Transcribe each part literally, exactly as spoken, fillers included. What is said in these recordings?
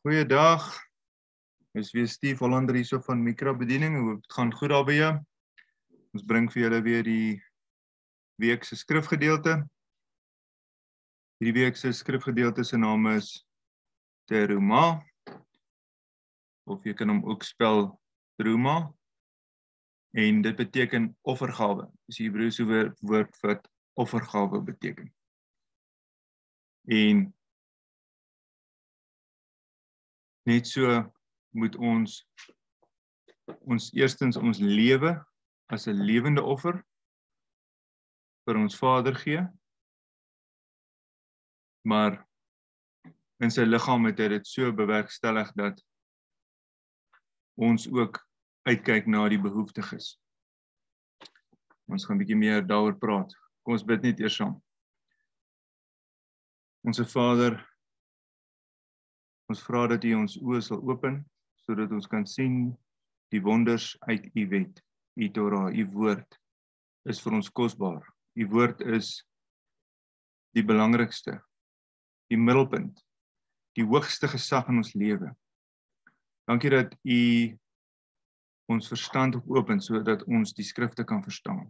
Goeiedag, is weer Steve Hollander hier so van mikrobediening. Hoe het gaan goed daar by jou? Ons bring vir julle weer die week se skrifgedeelte. Hierdie week se skrifgedeelte se naam is Terumah, of jy kan hom ook spel Terumah, en dit beteken offergawe. Dis die Hebreëse woord wat offergawe beteken. En net so moet ons ons eerstens ons lewe as 'n lewende offer vir ons Vader gee, maar in sy liggaam het hy dit so bewerkstellig dat ons ook uitkyk na die behoeftiges. Ons gaan 'n bietjie meer daaroor praat. Kom ons bid net eers saam. Onse Vader, ons vra dat U ons oë sal open, sodat ons kan sien die wonders uit U wet. U Torah, U woord is vir ons kosbaar. U woord is die belangrikste, die middelpunt, die hoogste gesag in ons lewe. Dankie dat U ons verstand open, sodat ons die skrifte kan verstaan.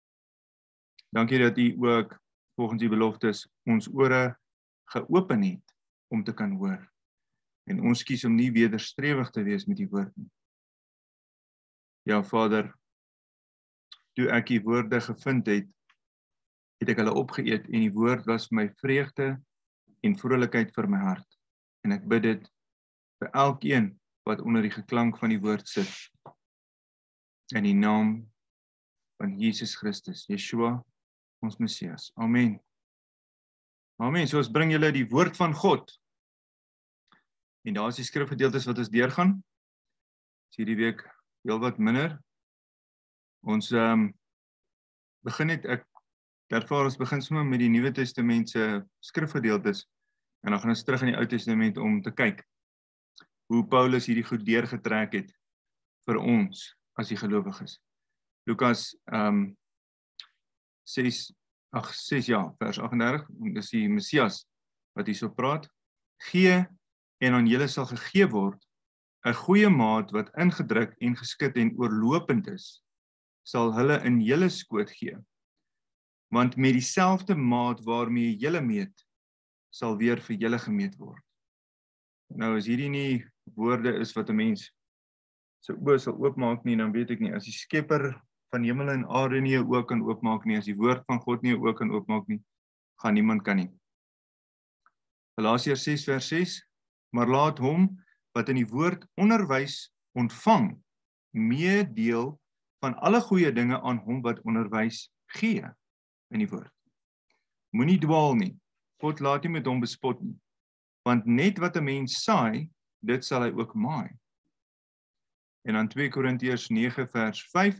Dankie dat U ook, volgens die beloftes, ons ore geopen het om te kan hoor. En ons kies om nie wederstrewig te wees met die woord nie. Ja, Vader, toe ek die woorde gevind het, het ek hulle opgeëet en die woord was my vreugde en vrolikheid vir my hart. En ek bid dit vir elkeen wat onder die geklank van die woord sit. In die naam van Jesus Christus, Yeshua, ons Messias. Amen. Amen. So ons bring julle die woord van God. En daar is die skrifgedeeltes wat ons deurgaan. Is hierdie week heel wat minder. Ons um, begin net, ek ervaar ons begin sommer met die Nuwe Testament se skrifgedeeltes. En dan gaan ons terug in die Ou Testament om te kyk hoe Paulus hierdie goed deurgetrek het vir ons as die gelowiges. Lukas um, ses, ag, ses ja, vers agt en dertig, dis die Messias wat hier so praat. Gee en aan julle sal gegee word 'n goeie maat wat ingedruk en geskit en oorlopend is, sal hulle in julle skoot gee. Want met dieselfde maat waarmee julle meet, sal weer vir julle gemeet word. Nou as hierdie nie woorde is wat 'n mens sy oë sal oopmaak nie, dan weet ek nie, as die skepper van hemel en aarde nie 'n oog kan oopmaak nie, as die woord van God nie 'n oog kan oopmaak nie, gaan niemand kan nie. Galasiërs ses vers ses, maar laat hom wat in die woord onderwys ontvang, meedeel van alle goeie dinge aan hom wat onderwys gee in die woord. Moenie dwaal nie, God laat nie met hom bespot nie, want net wat 'n mens saai, dit sal hy ook maai. En dan twee Korintiërs nege vers vyf,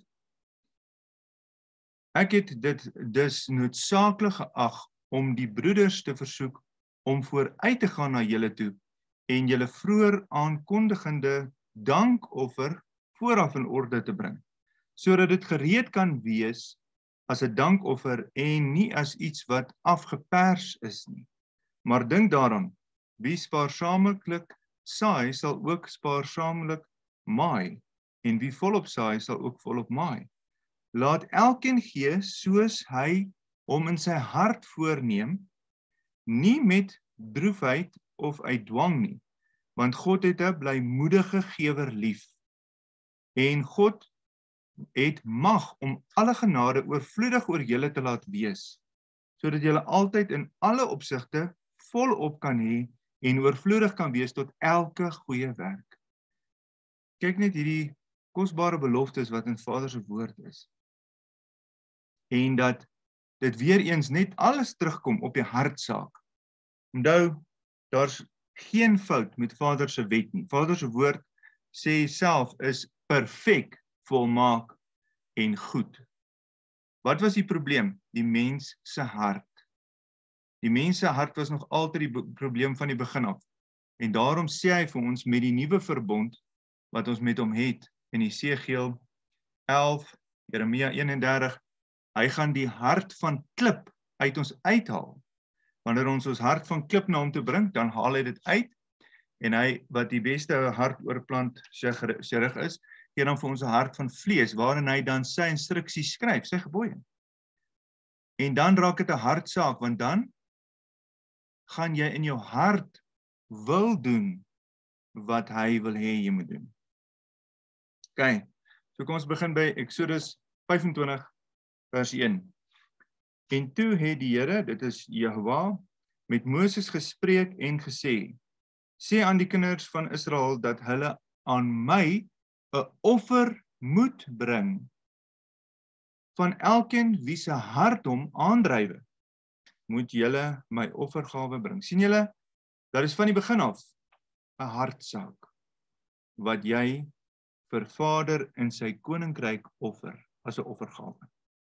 ek het dit dus noodsaaklik geag om die broeders te versoek om vooruit te gaan na julle toe en julle vroeër aankondigende dankoffer vooraf in orde te bring, sodat dit gereed kan wees as 'n dankoffer en nie as iets wat afgepers is nie. Maar dink daaraan, wie spaarsaamlik saai, sal ook spaarsaamlik maai, en wie volop saai, sal ook volop maai. Laat elkeen gee soos hy hom in sy hart voorneem, nie met droefheid of uit dwang nie, want God het 'n blymoedige gewer lief. En God het mag om alle genade oorvloedig oor julle te laat wees, sodat julle altyd in alle opsigte volop kan hê en oorvloedig kan wees tot elke goeie werk. Kyk net hierdie kosbare beloftes wat in Vader se woord is. En dat dit weer eens net alles terugkom op die hartsaak. Onthou, daar's geen fout met Vader se wet nie. Vader se woord sê self is perfek, volmaak en goed. Wat was die probleem? Die mens se hart. Die mens se hart was nog altyd die probleem van die begin af. En daarom sê hy vir ons met die nuwe verbond wat ons met hom het in Esegiel elf, Jeremia eenendertig, hy gaan die hart van klip uit ons uithaal. Wanneer ons ons hart van klip na hom toe bring, dan haal hy dit uit En hy, wat die beste hart oorplant sy rig is, gee dan vir ons 'n hart van vlees, waarin hy dan sy instruksies skryf, sy gebooie. En dan raak dit 'n hartsaak, want dan gaan jy in jou hart wil doen wat hy wil hê jy moet doen. OK, so kom ons begin by Exodus vyf en twintig vers een. En toe het die Here, dit is Jahweh, met Moses gespreek en gesê, sê aan die kinders van Israel dat hulle aan my 'n offer moet bring van elkeen wie se hart hom aandrywe, moet julle my offergawe bring. Sien julle, daar is van die begin af 'n hartsaak wat jy vir Vader in sy koninkryk offer as 'n offergawe.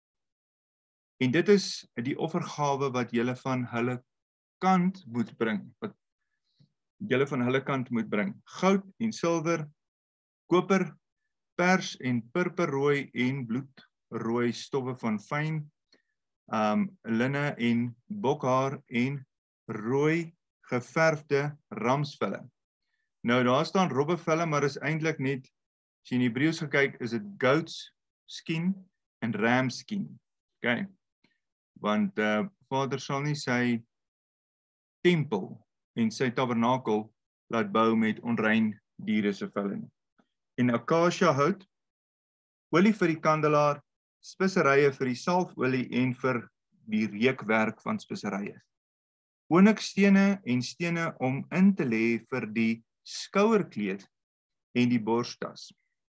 En dit is die offergawe wat julle van hulle kant moet bring, wat julle van hulle kant moet bring. Goud en silwer, koper, pers en purperrooi en bloedrooi stowwe van fyn, um, linne en bokhaar en rooi geverfde ramsvelle. Nou daar staan robbevelle, maar is eintlik net, as jy in Hebreëus gekyk, is dit goats skin en ram skin. Okay. Want uh, Vader sal nie sy tempel en sy tabernakel laat bou met onrein diere se velle nie. En akasia hout, olie vir die kandelaar, speserye vir die salfolie en vir die reukwerk van speserye. Onyxstene en stene om in te lê vir die skouerkleed en die borstas.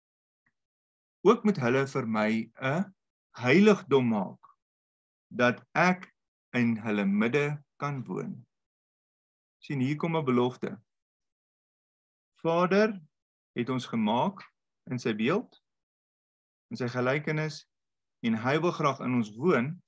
Ook moet hulle vir my 'n heiligdom maak, dat ek in hulle midde kan woon. Sien, hier kom 'n belofte. Vader het ons gemaak in sy beeld, in sy gelykenis, en hy wil graag in ons woon,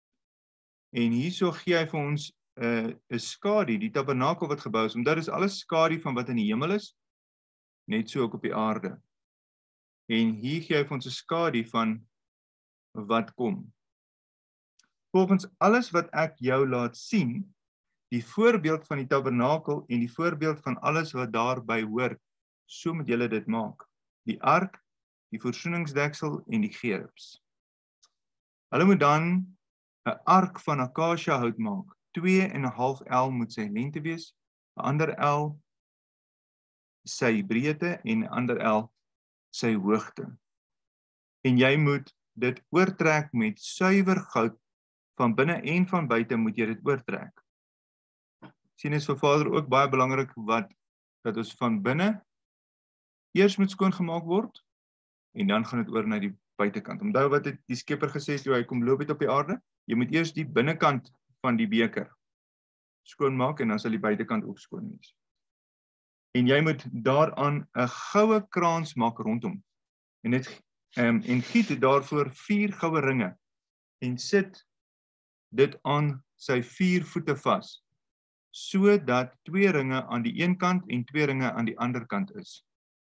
en hierso gee hy vir ons 'n uh, 'n skadu, die tabernakel wat gebou is, omdat dit is alles skadu van wat in die hemel is, net so ook op die aarde. En hier gee hy vir ons 'n skadu van wat kom. Volgens alles wat ek jou laat sien, die voorbeeld van die tabernakel en die voorbeeld van alles wat daarby hoort, so moet julle dit maak. Die ark, die versoeningsdeksel en die gerubs. Hulle moet dan 'n ark van akasia hout maak. twee en 'n half el moet sy lengte wees, 'n ander el sy breedte en 'n ander el sy hoogte. En jy moet dit oortrek met suiwer goud, van binne en van buite moet jy dit oortrek. Sien, is vir Vader ook baie belangrik wat dat ons van binne eers moet skoongemaak word en dan gaan dit oor na die buitekant. Onthou wat het die Skepper gesê toe hy kom loop het op die aarde? Jy moet eers die binnekant van die beker skoonmaak en dan sal die buitekant ook skoon wees. En jy moet daaraan 'n goue kraans maak rondom. En dit um, en giet daarvoor vier goue ringe en sit dit aan sy vier voete vas, sodat twee ringe aan die een kant en twee ringe aan die ander kant is.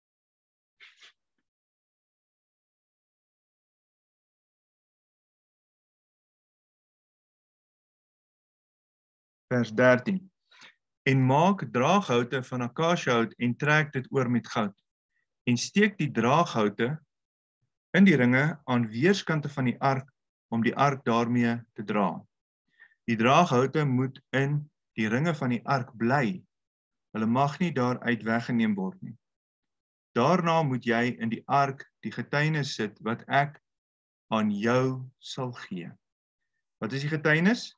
Vers dertien. En maak draaghoute van akasiahout en trek dit oor met goud. En steek die draaghoute in die ringe aan weerskante van die ark om die ark daarmee te dra. Die draaghoute moet in die ringe van die ark bly. Hulle mag nie daaruit weggeneem word nie. Daarna moet jy in die ark die getuienis sit wat ek aan jou sal gee. Wat is die getuienis?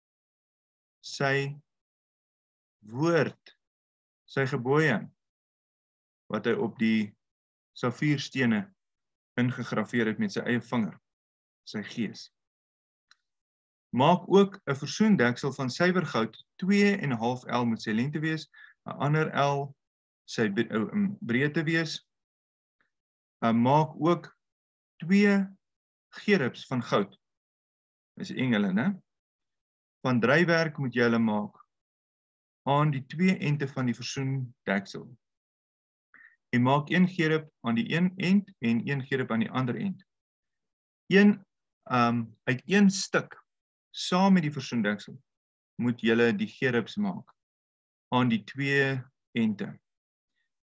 Sy woord, sy gebooie, wat hy op die safierstene ingegraveer het met sy eie vinger, sy gees. Maak ook 'n versoendeksel van suiwer goud, twee en 'n half el moet sy lengte wees, 'n ander el sy breedte wees. Maak ook twee gerubs van goud. Dis engele, né? Van drywerk moet jy hulle maak aan die twee ente van die versoendeksel. En maak een gerub aan die een end en een gerub aan die ander end. Een um, uit een stuk saam met die versoendeksel moet julle die gerubs maak aan die twee ente.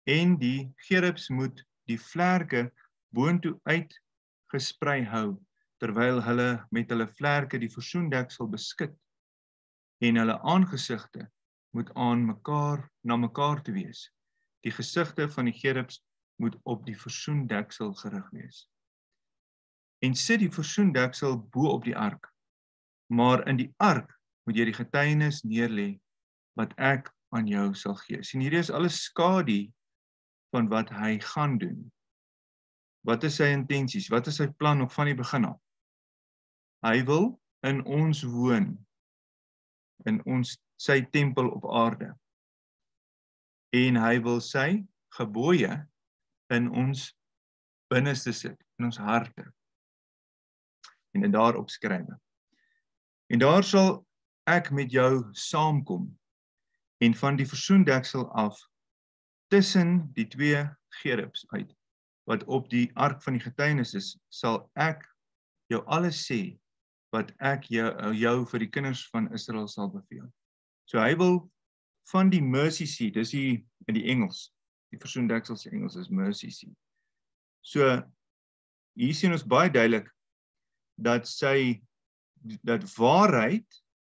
en die gerubs moet die vlerke boontoe uitgesprei hou, terwyl hulle met hulle vlerke die versoendeksel beskik, en hulle aangesigte moet aan mekaar, na mekaar te wees. Die gesigte van die gerubs moet op die versoendeksel gerig wees. En sit die versoendeksel bo op die ark, maar in die ark moet jy die getuienis neerlê wat ek aan jou sal gee. Sien, hierdie is alles skadu van wat hy gaan doen. Wat is sy intensies? Wat is sy plan nog van die begin af? Hy wil in ons woon, in ons sy tempel op aarde. En hy wil sy gebooie in ons binneste sit, in ons harte. En dit daarop skrywe. En daar sal ek met jou saamkom, en van die versoendeksel af, tussen die twee gerubs uit, wat op die ark van die getuienis is, sal ek jou alles sê, wat ek jou, jou vir die kinders van Israel sal beveel. So hy wil van die mercy seat, dis die in die Engels, die versoendeksel se Engels is mercy seat. So hier sien ons baie duidelik dat sy dat waarheid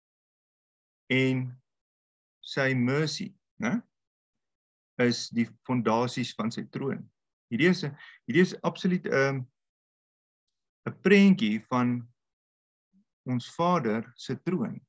en sy mercy, né, is die fondasies van sy troon. Hierdie is hierdie is absoluut 'n um, 'n prentjie van ons Vader se troon.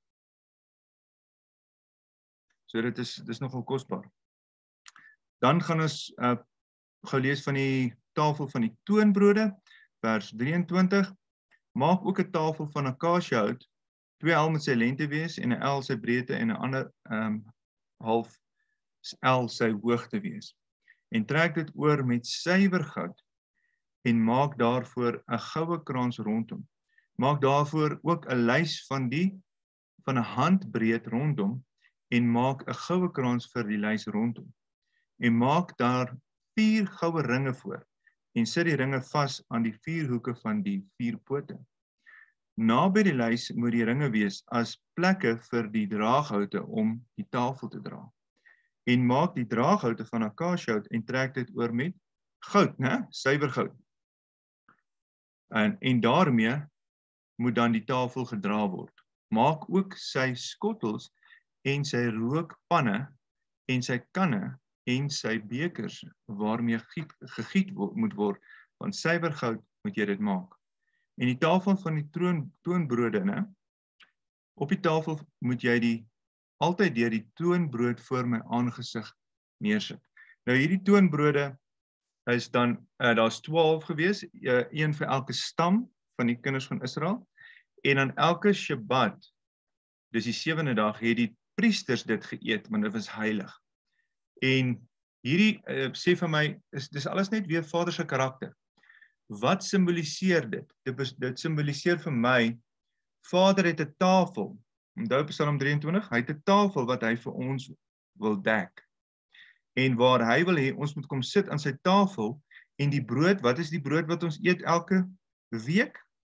So dit is dis nogal kosbaar. Dan gaan ons uh, gou lees van die tafel van die toonbrode, vers drieëntwintig. Maak ook 'n tafel van akasiëhout, twee el met sy lengte wees en 'n el sy breedte en 'n ander um, half el sy hoogte wees. En trek dit oor met suiwer goud en maak daarvoor 'n goue krans rondom. Maak daarvoor ook 'n lys van die van 'n handbreed rondom en maak 'n goue krans vir die lys rondom. En maak daar vier goue ringe voor en sit die ringe vas aan die vier hoeke van die vier pote. Naby die lys moet die ringe wees as plekke vir die draaghoute om die tafel te dra. En maak die draaghoute van akasiëhout en trek dit oor met goud, né? Suiwer goud. En, en daarmee moet dan die tafel gedra word. Maak ook sy skottels en sy rookpanne en sy kanne en sy bekers waarmee giet, gegiet wo moet word, van suiwer goud moet jy dit maak. En die tafel van die troon, toonbrode, né? Op die tafel moet jy die altyd deur die toonbrood voor my aangesig neersit. Nou hierdie toonbrode is dan, uh, daar's twaalf gewees, uh, een vir elke stam van die kinders van Israel, en aan elke Shabbat, dis die sewende dag, het die priesters dit geëet, want dit was heilig. En hierdie, uh, sê vir my, is, dis alles net weer Vader se karakter. Wat simboliseer dit? Dit, dit simboliseer vir my, Vader het 'n tafel, onthou Psalm drieëntwintig, hy het 'n tafel wat hy vir ons wil dek. En waar hy wil hê, ons moet kom sit aan sy tafel, en die brood, wat is die brood wat ons eet elke week?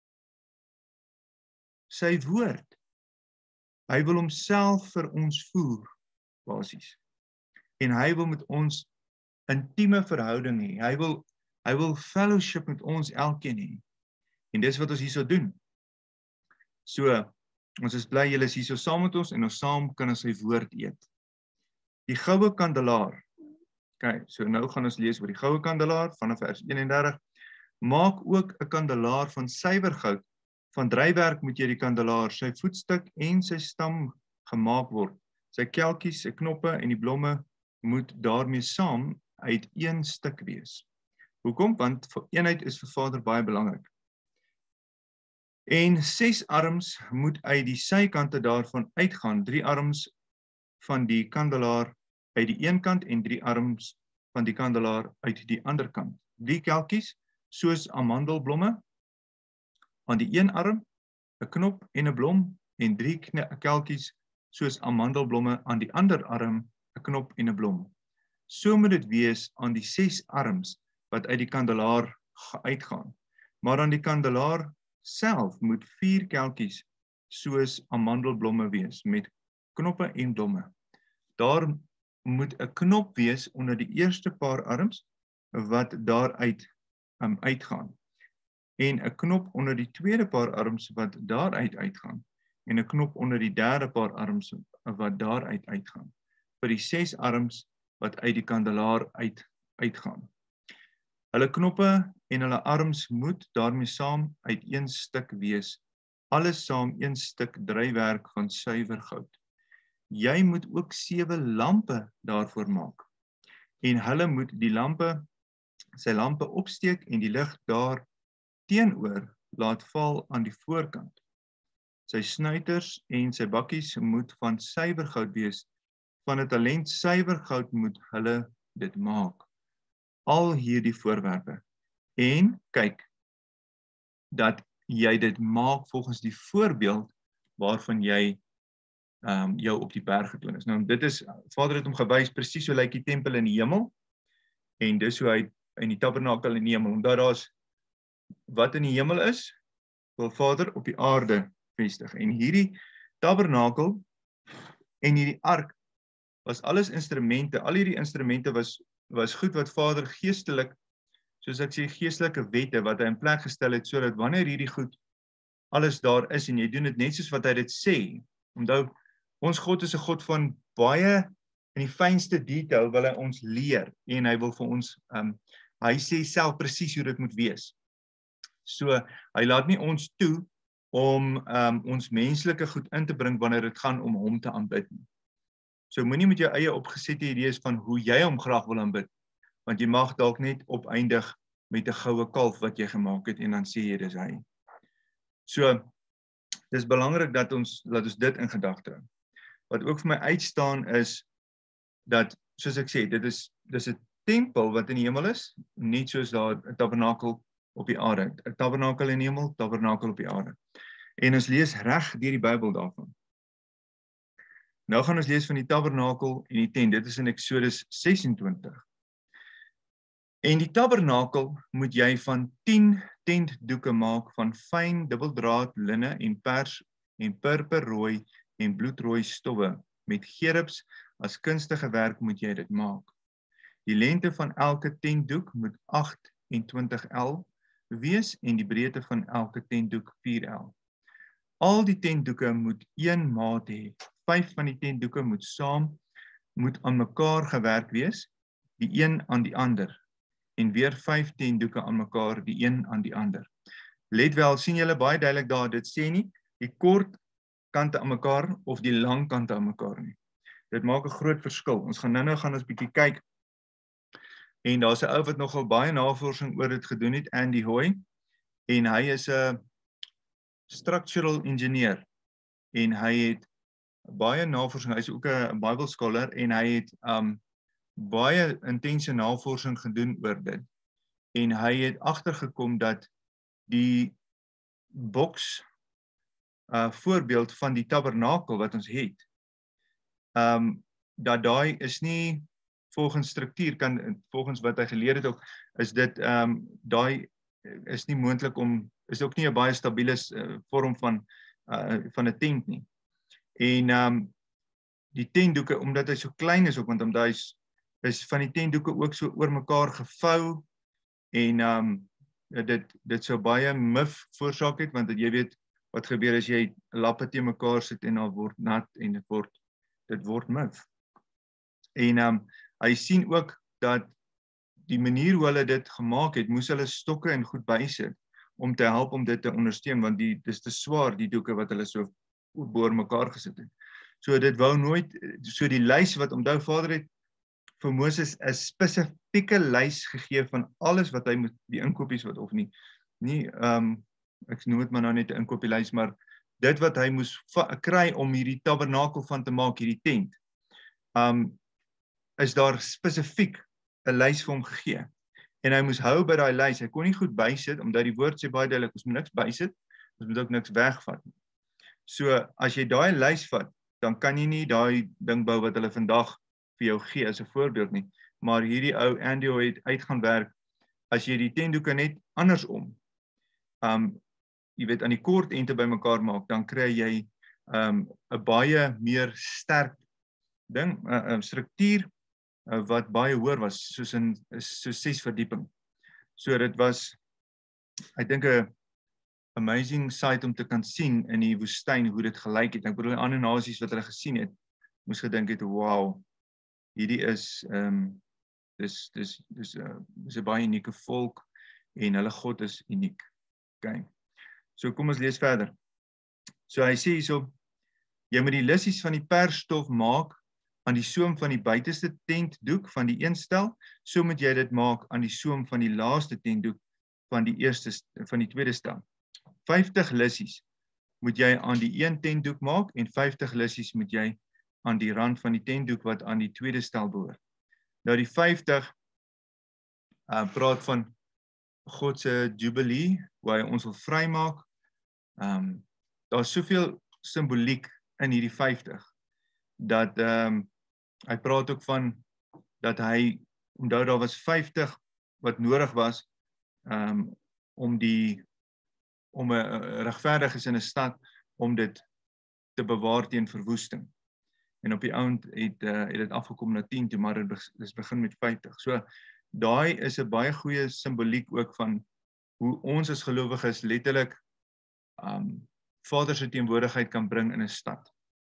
Sy woord. Hy wil homself vir ons voer, basies. En hy wil met ons intieme verhouding hê. Hy wil, hy wil fellowship met ons elkeen hê. En dis wat ons hierso doen. So, ons is bly julle is hierso saam met ons, en ons saam kan ons sy woord eet. Die goue kandelaar. Kyk, so nou gaan ons lees oor die goue kandelaar, vanaf vers eenendertig. Maak ook 'n kandelaar van suiwer goud. Van drywerk moet jy die kandelaar, sy voetstuk en sy stam gemaak word. Sy kelkies, sy knoppe en die blomme moet daarmee saam uit een stuk wees. Hoekom? Want eenheid is vir Vader baie belangrik. En ses arms moet uit die sykante daarvan uitgaan, drie arms van die kandelaar uit die een kant en drie arms van die kandelaar uit die ander kant. Drie kelkies, soos amandelblomme, aan die een arm, 'n knop en 'n blom, en drie kelkies, soos amandelblomme aan die ander arm, 'n knop en 'n blom. So moet dit wees aan die ses arms, wat uit die kandelaar uitgaan. Maar aan die kandelaar self moet vier kelkies, soos amandelblomme wees, met knoppe en blomme. Daar moet 'n knop wees onder die eerste paar arms wat daaruit um, uitgaan. En 'n knop onder die tweede paar arms wat daaruit uitgaan. En 'n knop onder die derde paar arms wat daaruit uitgaan. Vir die ses arms wat uit die kandelaar uit uitgaan. Hulle knoppe en hulle arms moet daarmee saam uit een stuk wees. Alles saam een stuk drywerk van suiwer goud. Jy moet ook sewe lampe daarvoor maak. En hulle moet die lampe, sy lampe opsteek en die lig daar teenoor laat val aan die voorkant. Sy snuiters en sy bakkies moet van suiwer goud wees. Van 'n talent suiwer goud moet hulle dit maak. Al hierdie voorwerpe. En kyk, dat jy dit maak volgens die voorbeeld waarvan jy um, jou op die berg getoon is. Nou, dit is, Vader het hom gewys, presies so lyk die tempel in die hemel, en dis hoe hy in die tabernakel in die hemel, omdat daar's wat in die hemel is, wil Vader op die aarde vestig. En hierdie tabernakel en hierdie ark was alles instrumente, al hierdie instrumente was, was goed wat Vader geestelik, soos ek sê, geestelike wette wat hy in plek gestel het, sodat wanneer hierdie goed alles daar is, en jy doen dit net soos wat hy dit sê, onthou, ons God is 'n God van baie in die fynste detail wil hy ons leer, en hy wil vir ons, um, hy sê self presies hoe dit moet wees. So, hy laat nie ons toe om um, ons menslike goed in te bring wanneer dit gaan om hom te aanbid nie. So, moenie met jou eie opgesette idees van hoe jy hom graag wil aanbid, want jy mag dalk net opeindig met 'n goue kalf wat jy gemaak het, en dan sê jy dis hy. So, dis belangrik dat ons, dat ons dit in gedagte hou. Wat ook vir my uitstaan is, dat, soos ek sê, dit is, dis 'n tempel wat in die hemel is, net soos daar 'n tabernakel op die aarde. 'n Tabernakel in die hemel, tabernakel op die aarde. En ons lees reg deur die Bybel daarvan. Nou gaan ons lees van die tabernakel en die tent. Dit is in Eksodus sesentwintig. En die tabernakel moet jy van tien tentdoeke maak van fyn dubbeldraad linne en pers en purperrooi en bloedrooi stowwe. Met gerubs as kunstige werk moet jy dit maak. Die lengte van elke tentdoek moet agt-en-twintig el wees en die breedte van elke tentdoek vier el. Al die tentdoeke moet een maat hê. Vyf van die tentdoeke moet saam, moet aan mekaar gewerk wees, die een aan die ander. En weer vyf tentdoeke aan mekaar, die een aan die ander. Let wel, sien julle baie duidelik daar, dit sê nie die kort kante aan mekaar of die lang kante aan mekaar nie. Dit maak 'n groot verskil. Ons gaan nou-nou gaan ons bietjie kyk. En daar's 'n ou wat nogal baie navorsing oor dit gedoen het, Andy Hoy, en hy is 'n structural engineer, en hy het baie navorsing, hy is ook 'n Bible scholar, en hy het um, baie intense navorsing gedoen oor dit. En hy het agtergekom dat die boks uh, voorbeeld van die tabernakel wat ons het, um, dat daai is nie volgens struktuur, kan, volgens wat hy geleer het ook, is dit, um, daai is nie moontlik om, is ook nie 'n baie stabiele uh, vorm van, uh, van 'n tent nie. En um, die tentdoeke, omdat hy so klein is ook, want omdat hy is, is van die tentdoeke ook so oor mekaar gevou, en um, dit, dit so baie mif veroorsaak het, want jy weet, wat gebeur as jy lappe teen mekaar sit, en dan word nat, en dit word, dit word mif. En um, hy sien ook, dat die manier hoe hulle dit gemaak het, moes hulle stokke en goed bysit, om te help om dit te ondersteun, want die, dit is te swaar, die doeke wat hulle so boor mekaar gesit het. So dit wou nooit, so die lys wat onthou Vader het vir Moses 'n spesifieke lys gegee van alles wat hy moet, die inkopies wat of nie, nie, um, ek noem dit maar nou net 'n inkopieslys, maar dit wat hy moes kry om hierdie tabernakel van te maak, hierdie tent, um, is daar spesifiek 'n lys vir hom gegee. En hy moes hou by daai lys, hy kon nie goed bysit, omdat die woord sê baie duidelik, ons moet niks bysit, ons moet ook niks wegvat. So, as jy daai lys vat, dan kan jy nie daai ding bou wat hulle vandag vir jou gee as 'n voorbeeld nie, maar hierdie ou Andy het uit gaan werk, as jy die tentdoeke net andersom, um, jy weet, aan die kort ente by mekaar maak, dan kry jy 'n um, baie meer sterk ding, uh, uh, struktuur uh, wat baie hoër was, soos in so ses verdieping. So dit was, ek dink 'n amazing sight om te kan sien in die woestyn hoe dit gelyk het. Ek bedoel ander nasies wat hulle gesien het, moes gedink het, wow, hierdie is um, dis dis dis 'n uh, dis 'n baie unieke volk en hulle God is uniek. Okay. So kom ons lees verder. So hy sê hierso, jy moet die lissies van die persstof maak aan die soem van die buiteste tentdoek van die een stel, so moet jy dit maak aan die soem van die laaste tentdoek van die eerste van die tweede stel. vyftig lissies moet jy aan die een tentdoek maak en vyftig lissies moet jy aan die rand van die tentdoek wat aan die tweede stel behoort. Nou die vyftig uh, praat van God se jubilee, waar hy ons wil vrymaak. Um, Daar's soveel simboliek in hierdie vyftig dat um, hy praat ook van dat hy, onthou daar was vyftig wat nodig was um, om die om 'n regverdig is in 'n stad om dit te bewaar teen verwoesting. En op die oond het uh, het dit afgekom na tien toe, maar dit is begin met vyftig. So daai is 'n baie goeie simboliek ook van hoe ons as gelowiges letterlik um, Vader se teenwoordigheid kan bring in 'n stad.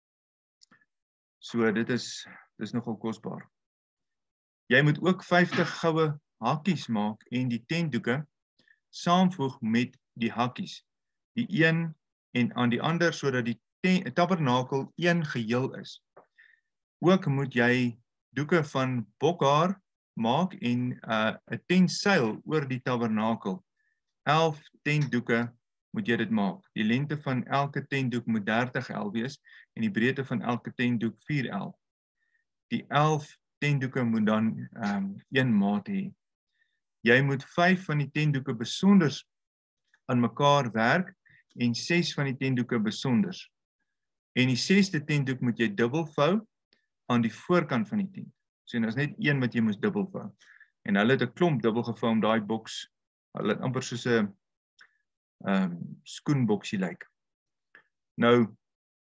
So dit is dis nogal kosbaar. Jy moet ook vyftig goue hakkies maak en die tentdoeke saamvoeg met die hakkies, die een en aan die ander, sodat die tabernakel een geheel is. Ook moet jy doeke van bokhaar maak en 'n uh, tentseil oor die tabernakel. elf tentdoeke moet jy dit maak. Die lengte van elke tentdoek moet dertig el wees en die breedte van elke tentdoek vier el. Die elf tentdoeke moet dan um, een maat hê. Jy moet vyf van die tentdoeke besonders aan mekaar werk en ses van die tentdoeke besonders. En die sesde tentdoek moet jy dubbelvou aan die voorkant van die tent. So daar's net een wat jy moet dubbelvou. En hulle het 'n klomp dubbelgevou om daai boks, hulle het amper soos 'n um, skoenboksie lyk. Nou,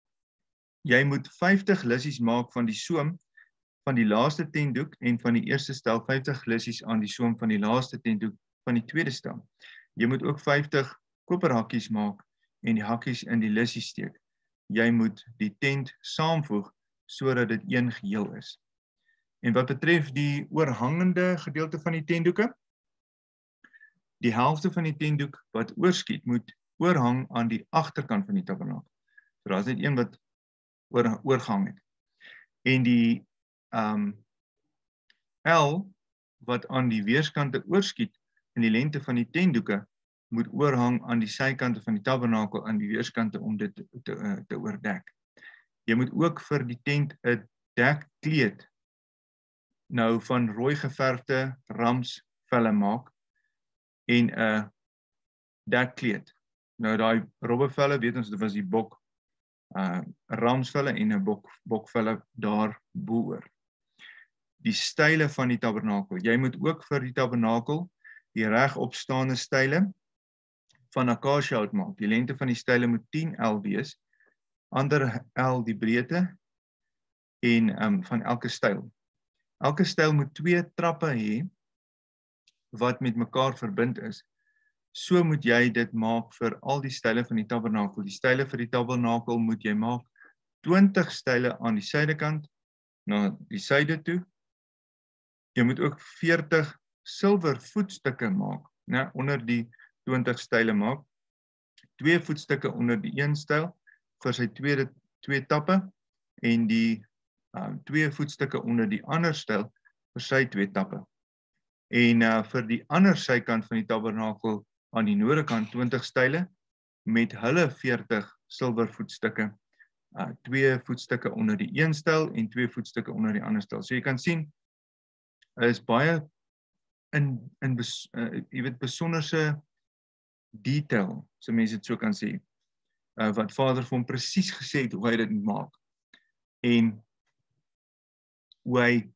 jy moet vyftig lissies maak van die soem van die laaste tentdoek en van die eerste stel vyftig lissies aan die soem van die laaste tentdoek van die tweede stel. Jy moet ook vyftig koperhakkies maak en die hakkies in die lissies steek. Jy moet die tent saamvoeg sodat dit een geheel is. En wat betref die oorhangende gedeelte van die tentdoeke, die helfte van die tentdoek wat oorskiet moet oorhang aan die agterkant van die tabernakel. So daar is net een wat oor, oorgang het. En die um, L wat aan die weerskante oorskiet in die lengte van die tentdoeke moet oorhang aan die sykante van die tabernakel aan die weerskante om dit te, te, te oordek. Jy moet ook vir die tent 'n dekkleed nou van rooi geverfde ramsvelle maak en 'n dekkleed. Nou daai robbevelle, weet ons dit was die bok uh, ramsvelle en 'n bok bokvelle daar boor. Die style van die tabernakel. Jy moet ook vir die tabernakel die regopstaande style van akasiëhout maak. Die lengte van die style moet tien el wees, ander el die breedte en um, van elke styl. Elke styl moet twee trappe hê wat met mekaar verbind is. So moet jy dit maak vir al die style van die tabernakel. Die style vir die tabernakel moet jy maak twintig style aan die suidekant na die suide toe. Jy moet ook veertig silwer voetstukke maak, né, onder die twintig style maak. Twee voetstukke onder die een styl vir sy tweede twee tappe en die um, twee voetstukke onder die ander styl vir sy twee tappe. En uh, vir die ander sykant van die tabernakel aan die noordekant twintig style met hulle veertig silwer voetstukke. Uh, twee voetstukke onder die een styl en twee voetstukke onder die ander styl. So jy kan sien, is baie in, in bes, uh, jy weet, besonderse detail, so mense dit so kan sê, uh, wat Vader vir hom presies gesê het hoe hy dit maak. En hoe hy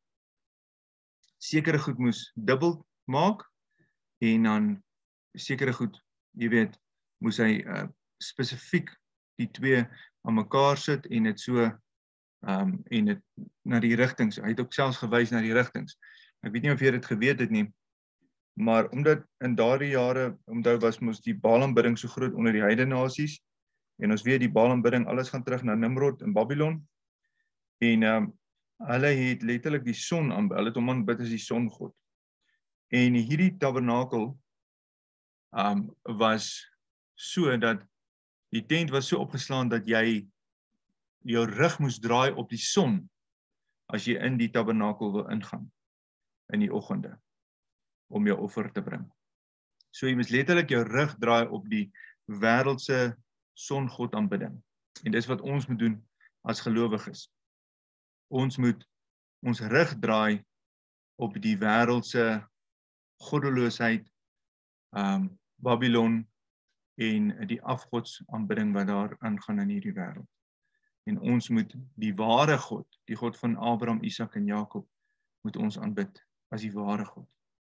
sekere goed moes dubbel maak en dan sekere goed, jy weet, moes hy uh, spesifiek die twee aan mekaar sit en dit so um, en het na die rigtings. Hy het ook selfs gewys na die rigtings. Ek weet nie of jy dit geweet het nie, maar omdat in daardie jare, onthou was mos die Baalaanbidding so groot onder die heidene nasies, en ons weet die Baalaanbidding, alles gaan terug na Nimrod in Babylon, en um, hulle het letterlik die son aanbid, hulle het hom aanbid as die songod. En hierdie tabernakel um, was so dat die tent was so opgeslaan dat jy jou rug moes draai op die son as jy in die tabernakel wil ingaan in die oggende om jou offer te bring. So jy moes letterlik jou rug draai op die wêreldse songod aanbidding. En dis wat ons moet doen as gelowiges. Ons moet ons rug draai op die wêreldse goddeloosheid, um, Babylon en die afgodsaanbidding wat daar aangaan in hierdie wêreld. En ons moet die ware God, die God van Abraham, Isak en Jakob, moet ons aanbid as die ware God.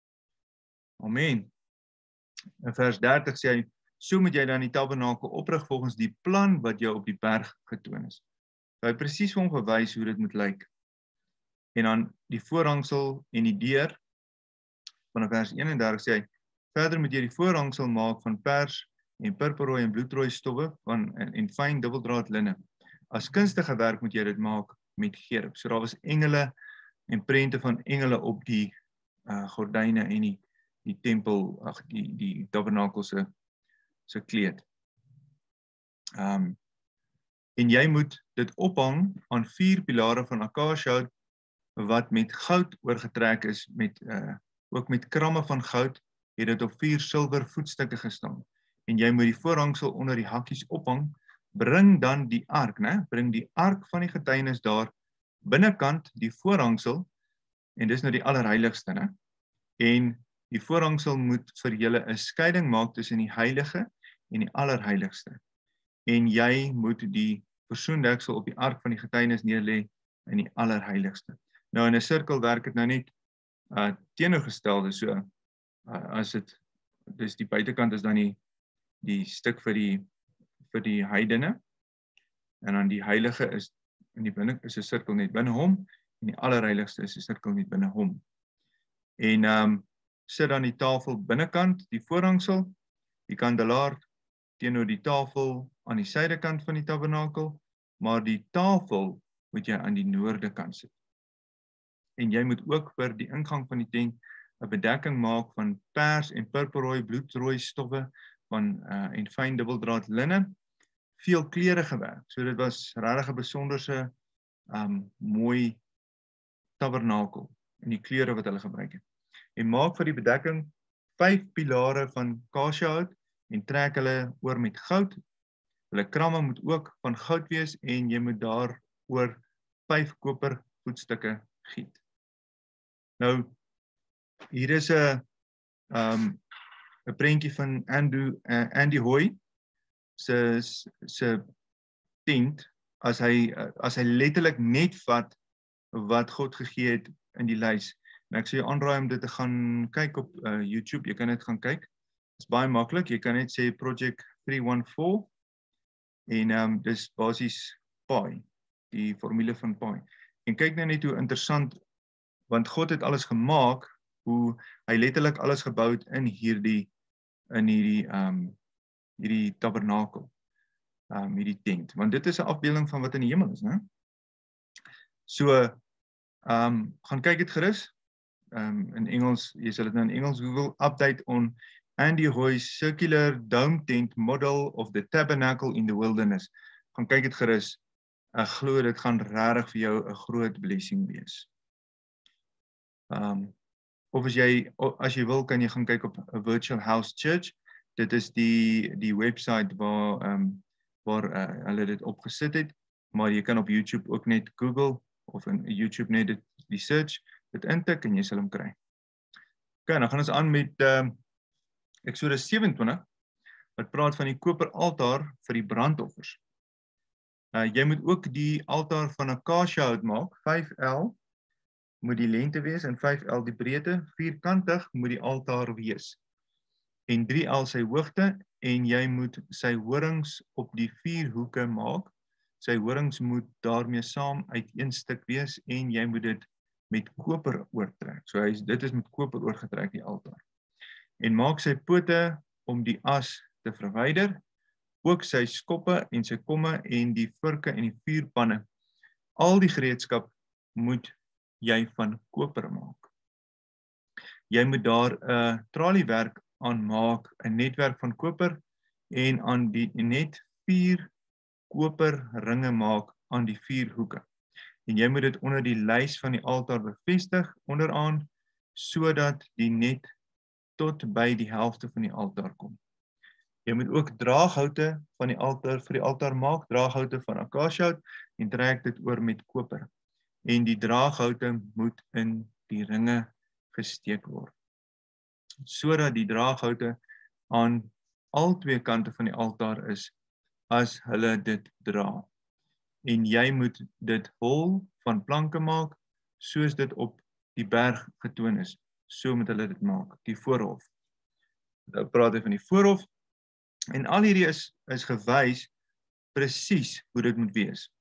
Amen. In vers dertig sê hy, so moet jy dan die tabernakel oprig volgens die plan wat jou op die berg getoon is. Hy het presies vir hom gewys hoe dit moet lyk. En dan die voorhangsel en die deur, van vers eenendertig sê hy, verder moet jy die voorhangsel maak van pers en purperrooi en bloedrooi stowwe van en, en fyn dubbeldraad linne. As kunstige werk moet jy dit maak met gerub. So daar was engele en prente van engele op die uh, gordyne en die, die tempel, ag die die tabernakel se se kleed. Um, en jy moet dit ophang aan vier pilare van akasiëhout wat met goud oorgetrek is, met uh, ook met kramme van goud, het dit op vier silwer voetstukke gestaan. En jy moet die voorhangsel onder die hakkies ophang. Bring dan die ark, né? Bring die ark van die getuienis daar binnekant die voorhangsel, en dis nou die allerheiligste, né? En die voorhangsel moet vir julle 'n skeiding maak tussen die heilige en die allerheiligste. En jy moet die versoendeksel op die ark van die getuienis neerlê in die allerheiligste. Nou in 'n sirkel werk dit nou net uh, teenoorgestelde, so uh, as dit, dis die buitekant is dan die die stuk vir die vir die heidene, en dan die heilige is in die binne is 'n sirkel net binne hom, en die allerheiligste is 'n sirkel net binne hom. En um, sit dan die tafel binnekant, die voorhangsel, die kandelaar teenoor die tafel aan die suidekant van die tabernakel, maar die tafel moet jy aan die noorde kant sit. En jy moet ook vir die ingang van die tent 'n bedekking maak van pers en purperrooi bloedrooi stowwe van uh, en fyn dubbeldraad linne, veel kleure gewerk. So dit was regtig 'n besonderse um, mooi tabernakel en die kleure wat hulle gebruik het. En maak vir die bedekking vyf pilare van akasiëhout en trek hulle oor met goud. Hulle kramme moet ook van goud wees en jy moet daar oor vyf koper voetstukke giet. Nou, hier is 'n um, 'n prentjie van Andrew, uh, Andy Hoy se se tent, as hy as hy letterlik net vat wat God gegee het in die lys. En ek sê aanraai om dit te gaan kyk op uh, YouTube, jy kan dit gaan kyk. Dit is baie maklik, jy kan net sê Project drie een vier en um, dis basies pi, die formule van pi. En kyk nou net hoe interessant, want God het alles gemaak, hoe hy letterlik alles gebou het in hierdie in hierdie um hierdie tabernakel, um hierdie tent, want dit is 'n afbeelding van wat in die hemel is, né? So um gaan kyk dit gerus. Um in Engels, jy sal dit nou in Engels Google, update on Andy Hoy's circular dome tent model of the tabernacle in the wilderness. Gaan kyk dit gerus. Ek glo dit gaan regtig vir jou 'n groot blessing wees. Um Of as jy, as jy wil, kan jy gaan kyk op a Virtual House Church. Dit is die die website waar um, waar uh, hulle dit opgesit het, maar jy kan op YouTube ook net Google of in YouTube net dit, die search, dit intik en jy sal hom kry. Ok, dan gaan ons aan met um, Eksodus sewe en twintig, wat praat van die koper altaar vir die brandoffers. Uh, jy moet ook die altaar van akasiëhout maak, vyf L, moet die lengte wees en vyf L die breedte, vierkantig moet die altaar wees. En drie L sy hoogte en jy moet sy horings op die vier hoeke maak sy horings moet daarmee saam uit een stuk wees en jy moet dit met koper oortrek. So hy, dit is met koper oorgetrek die altaar. En maak sy pote om die as te verwyder, ook sy skoppe en sy komme en die vurke en die vuurpanne. Al die gereedskap moet jy van koper maak. Jy moet daar 'n uh, traliewerk aan maak, 'n netwerk van koper en aan die net vier koper ringe maak aan die vier hoeke. En jy moet dit onder die lys van die altaar bevestig onderaan sodat die net tot by die helfte van die altaar kom. Jy moet ook draaghoute van die altaar vir die altaar maak, draaghoute van akasiëhout en trek dit oor met koper. En die draaghoute moet in die ringe gesteek word. Sodat die draaghoute aan al twee kante van die altaar is as hulle dit dra. En jy moet dit hol van planke maak soos dit op die berg getoon is. So moet hulle dit maak, die voorhof. Nou praat hy van die voorhof en al hierdie is is gewys presies hoe dit moet wees.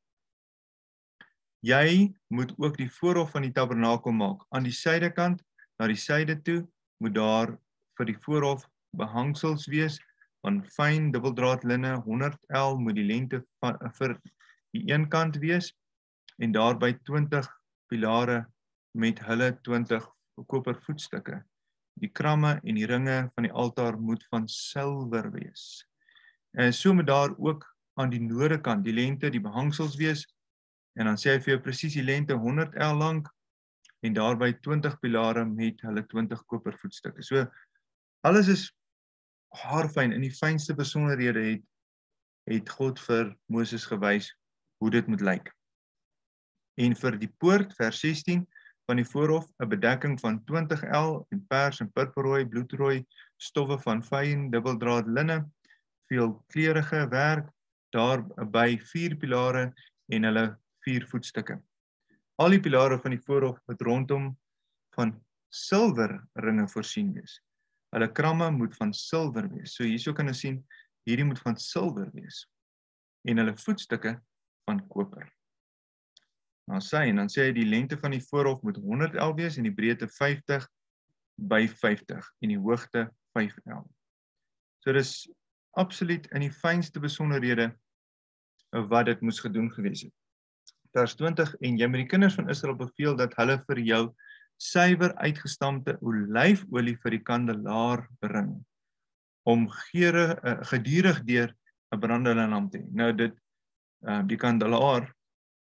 Jy moet ook die voorhof van die tabernakel maak. Aan die suidekant, na die suide toe, moet daar vir die voorhof behangsels wees van fyn dubbeldraad linne, honderd el moet die lengte van, vir die een kant wees en daarby twintig pilare met hulle twintig koper voetstukke. Die kramme en die ringe van die altaar moet van silwer wees. En so moet daar ook aan die noordekant die lengte, die behangsels wees en dan sê hy vir jou presies die lengte honderd el lank en daarby twintig pilare met hulle twintig koper voetstukke. So alles is haarfyn, in die fynste besonderhede het, het God vir Moses gewys hoe dit moet lyk. En vir die poort, vers sestien, van die voorhof, 'n bedekking van twintig el en pers en purperrooi, bloedrooi, stowwe van fyn, dubbeldraad linne, veelkleurige werk, daarby vier pilare en hulle vier voetstukke. Al die pilare van die voorhof moet rondom van silwer ringe voorsien wees. Hulle kramme moet van silwer wees. So hierso kan ons sien, hierdie moet van silwer wees. En hulle voetstukke van koper. Nou sê, en dan sê hy die lengte van die voorhof moet honderd el wees en die breedte vyftig by vyftig en die hoogte vyf el. So dis absoluut in die fynste besonderhede wat dit moes gedoen gewees het. Vers twintig, en jy moet die kinders van Israel beveel dat hulle vir jou suiwer uitgestampte olyfolie vir die kandelaar bring, om geure, uh, gedurig deur 'n brandende lamp te hê. Nou dit, uh, die kandelaar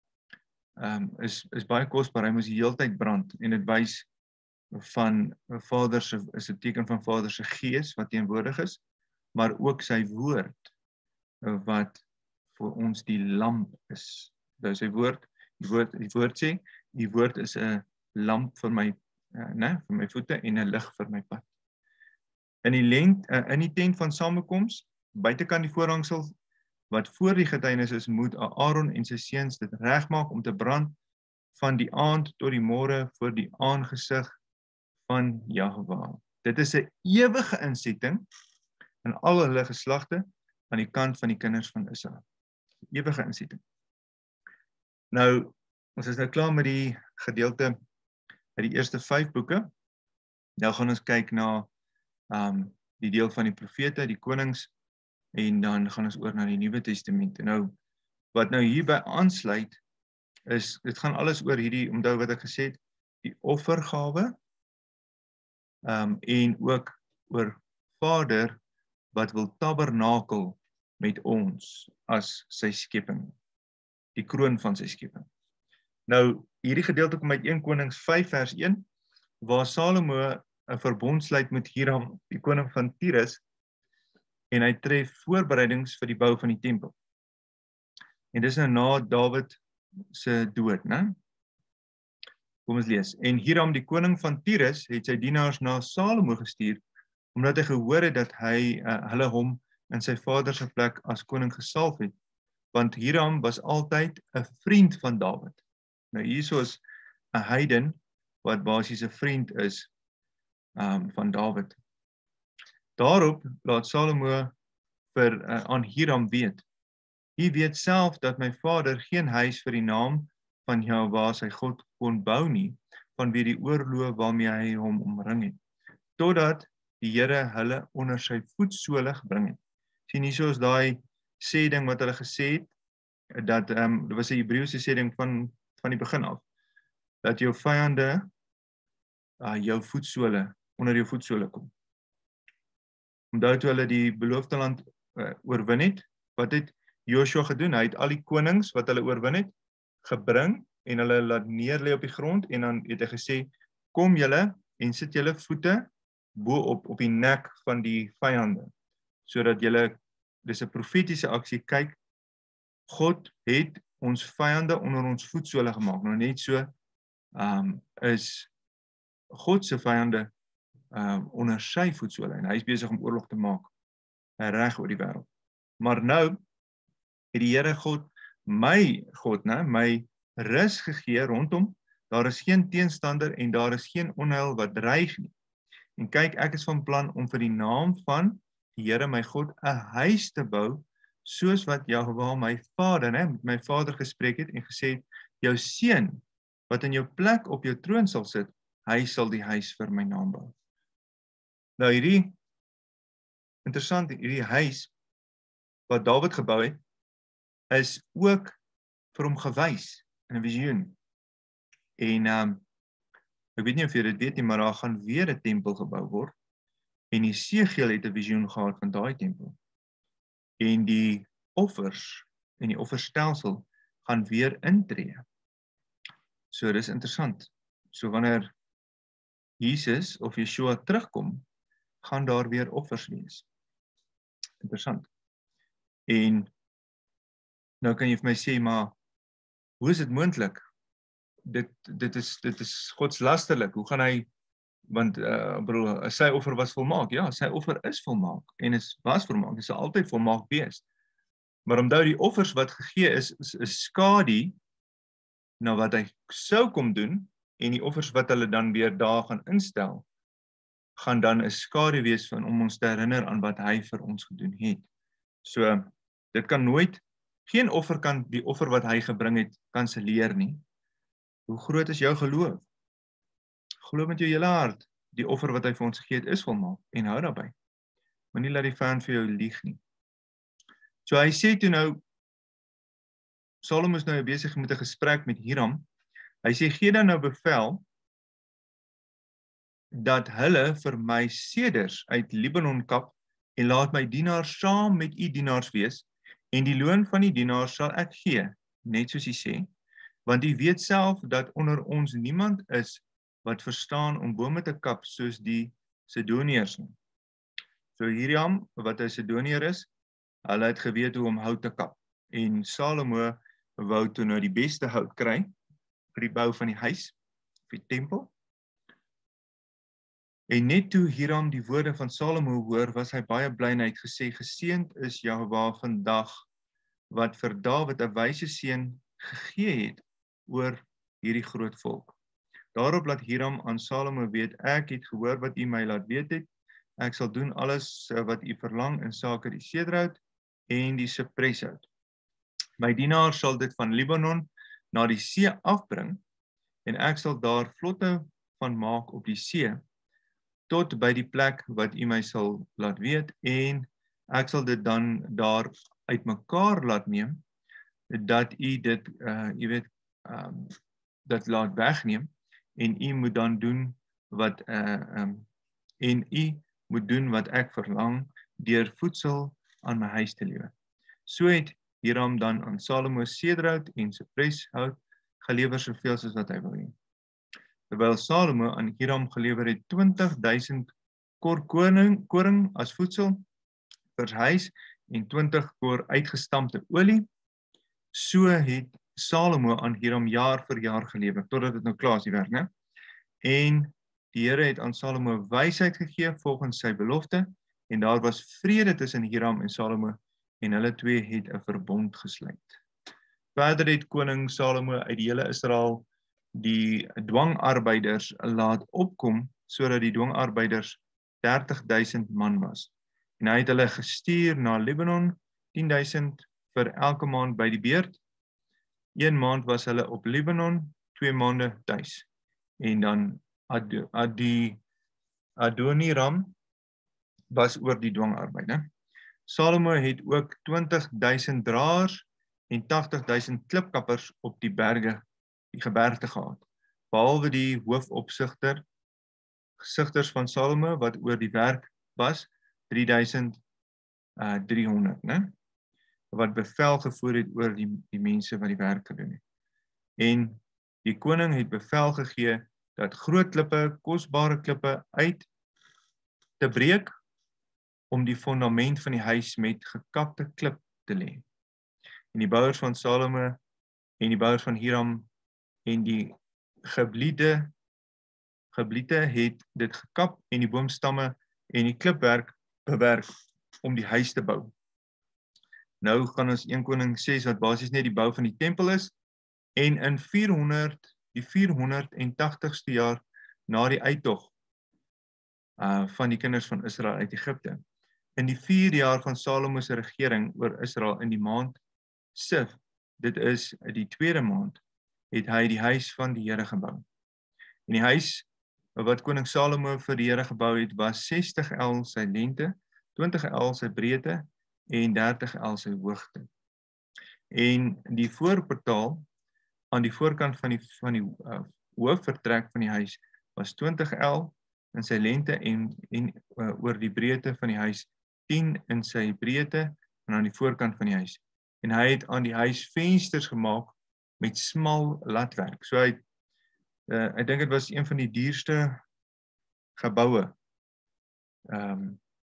um, is, is baie kosbaar, hy moes die heeltyd brand, en dit wys van Vader se, is 'n teken van Vader se gees wat teenwoordig is, maar ook sy woord, uh, wat vir ons die lamp is. Nou sy woord, die woord, die woord sê, die woord is 'n lamp vir my, uh, ne, vir my voete en 'n lig vir my pad. In die lengte, uh, in die tent van samekoms, buitekant die voorhangsel wat voor die getuienis is, moet Aaron en sy seuns dit regmaak om te brand van die aand tot die môre voor die aangesig van Y H V H. Dit is 'n ewige insetting in al hulle geslagte aan die kant van die kinders van Israel. Ewige insetting. Nou, ons is nou klaar met die gedeelte uit die eerste vyf boeke. Nou gaan ons kyk na um, die deel van die profete, die konings, en dan gaan ons oor na die Nuwe Testament. Nou, wat nou hierby aansluit, is, dit gaan alles oor hierdie, onthou wat ek gesê het, die offergawe, um, en ook oor Vader, wat wil tabernakel met ons, as sy skepping, die kroon van sy skepping. Nou, hierdie gedeelte kom uit eerste Konings vyf vers een, waar Salomo 'n verbond sluit met Hiram, die koning van Tyrus, en hy tref voorbereidings vir die bou van die tempel. En dis nou na Dawid se dood, né? Kom ons lees. En Hiram, die koning van Tyrus, het sy dienaars na Salomo gestuur, omdat hy gehoor het dat hy uh, hulle hom in sy vader se plek as koning gesalf het, want Hiram was altyd 'n vriend van Dawid. Nou hierso is 'n heiden wat basies 'n vriend is um, van Dawid. Daarop laat Salomo vir uh, aan Hiram weet U weet self dat my vader geen huis vir die naam van Jehovah sy God kon bou nie, vanweë die oorlog waarmee hy hom omring het, totdat die Here hulle onder sy voetsole gebring het. Sien hierso is daai sê ding wat hulle gesê het, dat um, dit was 'n Hebreëse sê ding van van die begin af, dat jou vyande uh, jou voetsole onder jou voetsole kom. Omdat toe hulle die beloofde land uh, oorwin het, wat het Joshua gedoen? Hy het al die konings wat hulle oorwin het, gebring en hulle laat neerlê op die grond en dan het hy gesê, kom julle en sit julle voete bo-op op die nek van die vyande, sodat julle, dis 'n profetiese aksie, kyk, God het ons vyande onder ons voetsole gemaak. Nou net so um, is God se vyande um, onder sy voetsole en hy is besig om oorlog te maak reg oor die wêreld. Maar nou het die Here God my God, né, my rus gegee rondom. Daar is geen teenstander en daar is geen onheil wat dreig nie. En kyk, ek is van plan om vir die naam van die Here my God 'n huis te bou, soos wat Jehovah my vader, né, met my vader gespreek het en gesê het, jou seun wat in jou plek op jou troon sal sit, hy sal die huis vir my naam bou. Nou hierdie interessant, hierdie huis wat Dawid gebou het, is ook vir hom gewys in 'n visioen. En um, ek weet nie of jy dit weet nie, maar daar gaan weer 'n tempel gebou word. En Esegiel het 'n visioen gehad van daai tempel. En die offers en die offerstelsel gaan weer intree. So dis interessant. So wanneer Jesus of Yeshua terugkom, gaan daar weer offers wees. Interessant. En nou kan jy vir my sê, maar hoe is dit moontlik? Dit dit is dit is godslasterlik. Hoe gaan hy, want uh, broer, sy offer was volmaak. Ja, sy offer is volmaak en is was volmaak. Dit sal altyd volmaak wees. Maar omdat die offers wat gegee is, is, is skadu na wat hy sou kom doen, en die offers wat hulle dan weer daar gaan instel, gaan dan 'n skadu wees van om ons te herinner aan wat hy vir ons gedoen het. So dit kan nooit, geen offer kan die offer wat hy gebring het kanselleer nie. Hoe groot is jou geloof? Glo met jou hele hart, die offer wat hy vir ons gegee het is volmaak en hou daarby. Moenie laat die vyand vir jou lieg nie. So hy sê toe nou, Shalom is nou besig met 'n gesprek met Hiram. Hy sê, gee dan nou bevel dat hulle vir my seders uit Libanon kap en laat my dienaars saam met u dienaars wees en die loon van die dienaars sal ek gee, net soos hy sê, want u weet self dat onder ons niemand is wat verstaan om bome te kap soos die Sidoniërs nie. So Hiram, wat 'n Sidoniër is, hulle het geweet hoe om hout te kap. En Salomo wou toe nou die beste hout kry vir die bou van die huis, vir die tempel. En net toe Hiram die woorde van Salomo hoor, was hy baie bly en hy het gesê, geseënd is Jehovah vandag, wat vir Dawid 'n wyse seun gegee het oor hierdie groot volk. Daarop laat Hiram aan Salomo weet, ek het gehoor wat u my laat weet het, ek sal doen alles wat u verlang in sake die sedraut en die sipreshout. My dienaar sal dit van Libanon na die see afbring, en ek sal daar vlotte van maak op die see, tot by die plek wat u my sal laat weet, en ek sal dit dan daar uitmekaar laat neem, dat u dit, uh, u weet, um, dat laat wegneem, en u moet dan doen wat, uh, um, en u moet doen wat ek verlang, deur voedsel aan my huis te lewer. So het Hiram dan aan Salomo sedraut en sipreshout gelewer soveel soos wat hy wil hê. Terwyl Salomo aan Hiram gelewer het twintig duisend kor koring, koring as voedsel vir huis en twintig kor uitgestampte olie, so het Salomo aan Hiram jaar vir jaar gelewer, totdat dit nou klaar is die werk, né? En die Here het aan Salomo wysheid gegee volgens sy belofte, en daar was vrede tussen Hiram en Salomo, en hulle twee het 'n verbond gesluit. Verder het koning Salomo uit die hele Israel die dwangarbeiders laat opkom, sodat die dwangarbeiders dertig duisend man was. En hy het hulle gestuur na Libanon, tien duisend vir elke maand by die beurt. Een maand was hulle op Libanon, twee maande tuis. En dan Ad, Ad, Adoniram was oor die dwangarbeid. Né? Salomo het ook twintig duisend draers en tagtig duisend klipkappers op die berge, die gebergte gehad. Behalwe die hoofopsigter, gesigters van Salomo wat oor die werk was, drie duisend driehonderd, né? Wat bevel gevoer het oor die, die mense wat die werk gedoen het. En die koning het bevel gegee dat groot klippe, kosbare klippe uit te breek om die fondament van die huis met gekapte klip te lê. En die bouers van Salomo en die bouers van Hiram en die gebliede gebliete het dit gekap en die boomstamme en die klipwerk bewerk om die huis te bou. Nou gaan ons een Koning ses wat basies net die bou van die tempel is, en in vierhonderd, die vierhonderdtagtigste jaar na die uittog uh, van die kinders van Israel uit Egipte. In die vier jaar van Salomo se regering oor Israel in die maand Sif, dit is die tweede maand, het hy die huis van die Here gebou. En die huis wat koning Salomo vir die Here gebou het, was sestig el sy lengte, twintig el sy breedte en dertig el sy hoogte. En die voorportaal aan die voorkant van die, van die uh, hoofvertrek van die huis was twintig el in sy lengte en, en uh, oor die breedte van die huis tien in sy breedte en aan die voorkant van die huis. En hy het aan die huis vensters gemaak met smal latwerk. So hy, uh, ek dink dit was een van die duurste geboue. Um,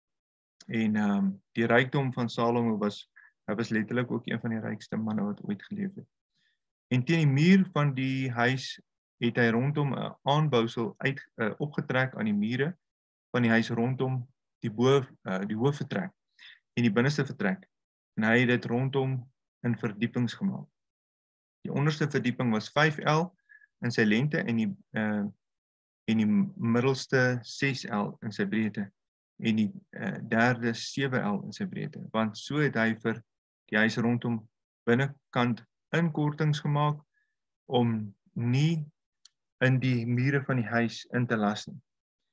en um, die rykdom van Salomo was, hy was letterlik ook een van die rykste manne wat ooit geleef het. En teen die muur van die huis het hy rondom 'n aanbousel uit, uh, opgetrek aan die mure van die huis rondom die, bo, uh, die hoofvertrek en die binneste vertrek. En hy het dit rondom in verdiepings gemaak. Die onderste verdieping was vyf el in sy lengte en die, uh, en die middelste ses el in sy breedte en die uh, derde sewe el in sy breedte. Want so het hy vir die huis rondom binnekant inkortings gemaak om nie in die mure van die huis in te las nie.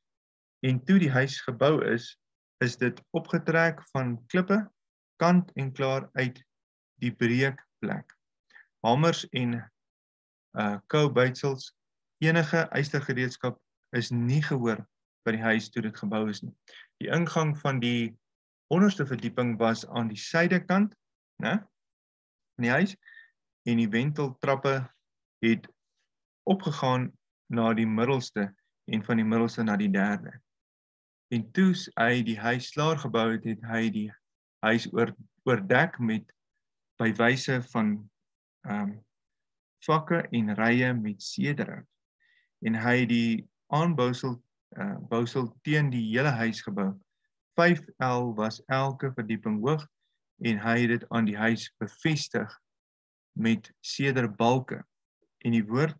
En toe die huis gebou is, is dit opgetrek van klippe, kant en klaar uit die breekplek. Hamers en uh, koubytsels, enige ystergereedskap is nie gehoor by die huis toe dit gebou is nie. Die ingang van die onderste verdieping was aan die suidekant, né, van die huis, en die wenteltrappe het opgegaan na die middelste en van die middelste na die derde. En toe hy die huis klaar gebou het, het hy die huis oor, oordek met by wyse van um, vakke en rye met sederhout. En hy het die aanbousel uh, bousel teen die hele huis gebou. vyf el was elke verdieping hoog en hy het dit aan die huis bevestig met sederbalke. En die woord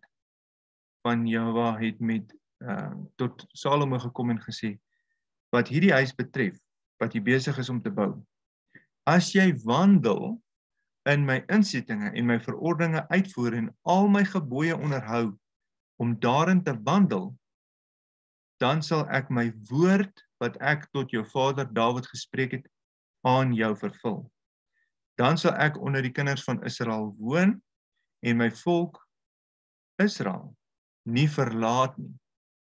van Jahweh het met uh, tot Salomo gekom en gesê, wat hierdie huis betref, wat jy besig is om te bou, as jy wandel in my insettinge en my verordeninge uitvoer en al my gebooie onderhou om daarin te wandel, dan sal ek my woord wat ek tot jou vader Dawid gespreek het aan jou vervul. Dan sal ek onder die kinders van Israel woon en my volk Israel nie verlaat nie.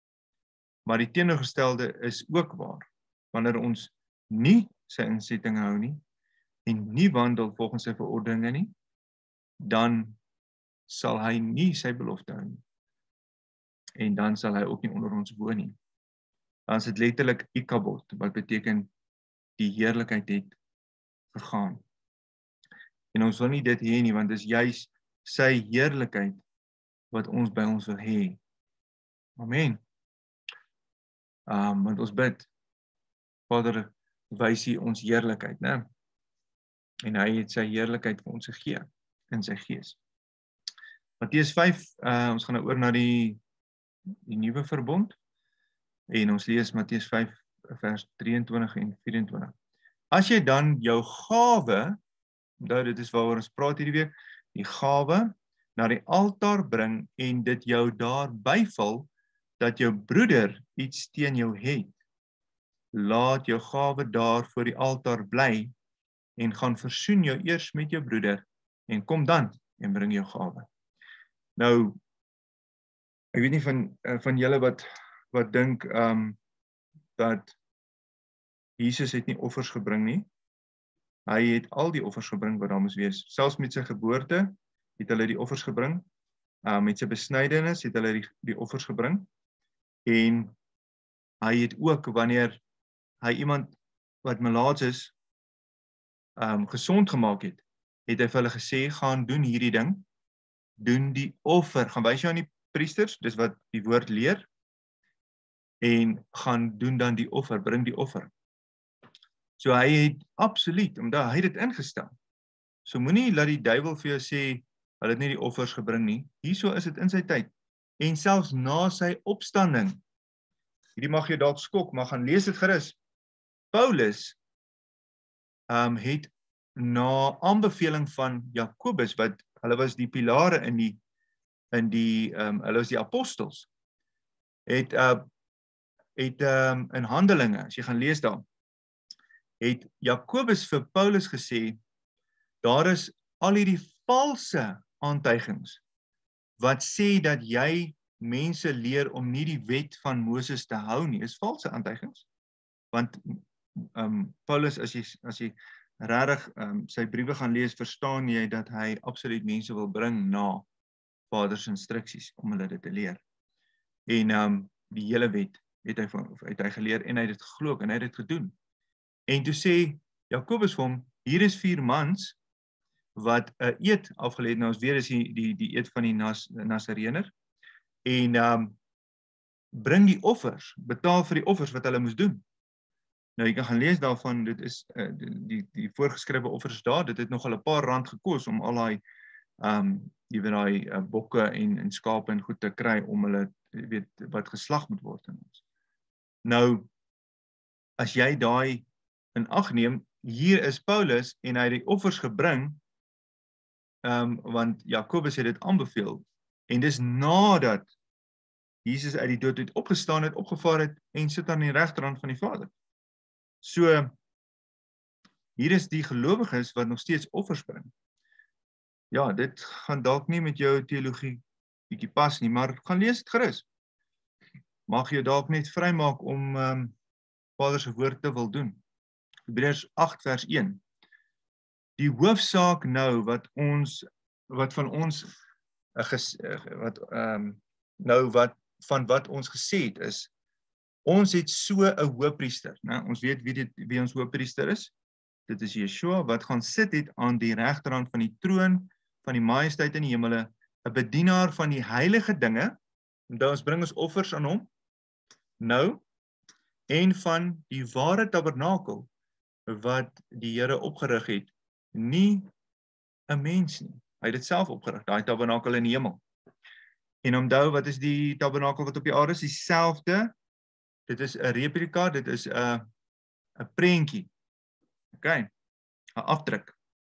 Maar die teenoorgestelde is ook waar. Wanneer ons nie sy insettinge hou nie en nie wandel volgens sy verordeninge nie, dan sal hy nie sy belofte hou nie. En dan sal hy ook nie onder ons woon nie. Dan is dit letterlik Ikabod, wat beteken die heerlikheid het vergaan. En ons wil nie dit hê nie, want dit is juis sy heerlikheid wat ons by ons wil hê. Amen. Um, want ons bid, Vader, wys hy ons heerlikheid, né? En hy het sy heerlikheid vir ons gegee in sy gees. Matteus vyf, uh, ons gaan nou oor na die, die nuwe verbond. En ons lees Matteus vyf, vers drieëntwintig en vyf-en-twintig. As jy dan jou gawe onthou dit is waaroor ons praat hierdie week, die gawe na die altaar bring en dit jou daar byval, dat jou broeder iets teen jou het. Laat jou gawe daar voor die altaar bly en gaan versoen jou eers met jou broeder en kom dan en bring jou gawe. Nou, ek weet nie van, van julle wat, wat dink um, dat Jesus het nie offers gebring nie. Hy het al die offers gebring wat daar moes wees. Selfs met sy geboorte het hulle die offers gebring. Uh, met sy besnydenis het hulle die, die offers gebring. En hy het ook, wanneer hy iemand wat melaats is, um, gesond gemaak het, het hy vir hulle gesê, gaan doen hierdie ding, doen die offer, gaan wys jou aan die priesters, dis wat die woord leer, en gaan doen dan die offer, bring die offer. So hy het absoluut, omdat hy dit ingestel. So moenie laat die duiwel vir jou sê, hulle het nie die offers gebring nie. Hierso is dit in sy tyd. En selfs na sy opstanding. Hierdie mag jy dalk skok, maar gaan lees dit gerus. Paulus um, het na aanbeveling van Jakobus, wat hulle was die pilare in die, in die um, hulle was die apostels, het, uh, het um, in Handelinge, as jy gaan lees daar, het Jakobus vir Paulus gesê, daar is al hierdie valse aantuigings, wat sê dat jy mense leer om nie die wet van Moses te hou nie, is valse aantuigings. Want um, Paulus, as jy, as jy regtig um, sy briewe gaan lees, verstaan jy dat hy absoluut mense wil bring na Vader se instruksies, om hulle dit te leer. En um, die hele wet het hy, van, het hy geleer, en hy het dit geglo, en hy het dit gedoen. En toe sê Jakobus vir hom, hier is vier mans, wat 'n uh, eed afgelê het, nou ons weer is die, die, die eed van die Nas, Nasarener, en um, bring die offers, betaal vir die offers wat hulle moes doen. Nou jy kan gaan lees daarvan, dit is uh, die, die, die voorgeskrewe offers daar, dit het nogal 'n paar rand gekos om al die, um, die, die uh, bokke en, en skape en goed te kry, om hulle, weet, wat geslag moet word in ons. Nou, as jy daai in ag neem, hier is Paulus, en hy het die offers gebring, um, want Jakobus het dit aanbeveel, en dis nadat Jesus uit die dood het opgestaan het, opgevaar het, en sit aan die regterhand van die Vader. So, hier is die gelowiges wat nog steeds offers bring. Ja, dit gaan dalk nie met jou teologie bietjie pas nie, maar gaan lees dit gerus. Mag jy dalk net vrymaak om um, Vader se woord te wil doen. Hebreërs agt vers een. Die hoofsaak nou wat ons wat van ons uh, ges, uh, wat um, nou wat van wat ons gesê het is, ons het so 'n hoëpriester, né? Ons weet wie dit wie ons hoëpriester is. Dit is Yeshua wat gaan sit het aan die regterhand van die troon van die majesteit in die hemele, 'n bedienaar van die heilige dinge. Onthou, ons bring ons offers aan hom. Nou, en van die ware tabernakel wat die Here opgerig het, nie 'n mens nie. Hy het dit self opgerig, daai tabernakel in die hemel. En onthou, wat is die tabernakel wat op die aarde is? Dieselfde. Dit is 'n replika, dit is 'n 'n prentjie. OK, 'n afdruk.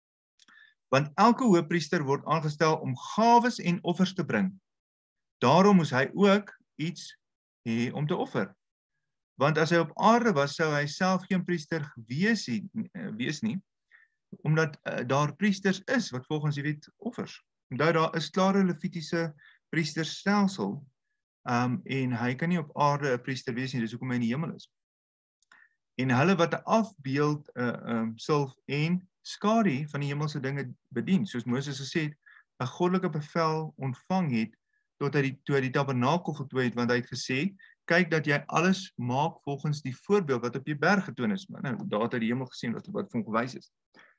Want elke hoëpriester word aangestel om gawes en offers te bring. Daarom moes hy ook iets hê om te offer. Want as hy op aarde was, sou hy self geen priester gewees nie, wees nie, omdat uh, daar priesters is wat volgens die wet offers. Omdat daar is klare Levitiese priesterstelsel, um, en hy kan nie op aarde 'n priester wees nie, dis hoekom hy in die hemel is. En hulle wat 'n afbeeld, uh, um, silf en skadu van die hemelse dinge bedien, soos Moses gesê het, 'n goddelike bevel ontvang het, tot hy die, toe hy die tabernakel voltooi het, want hy het gesê, kyk dat jy alles maak volgens die voorbeeld wat op die berg getoon is. Nou, daar het hy die hemel gesien wat, wat vir hom gewys is.